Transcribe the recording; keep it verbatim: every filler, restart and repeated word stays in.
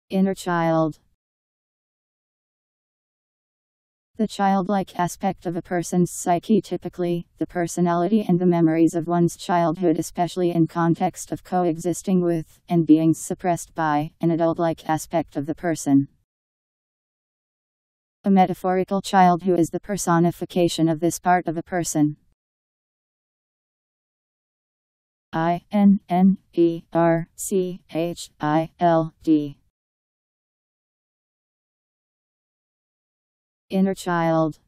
Inner child. The childlike aspect of a person's psyche, typically, the personality and the memories of one's childhood, especially in context of coexisting with, and being suppressed by, an adult-like aspect of the person. A metaphorical child who is the personification of this part of a person. I N N E R C H I L D. Inner child.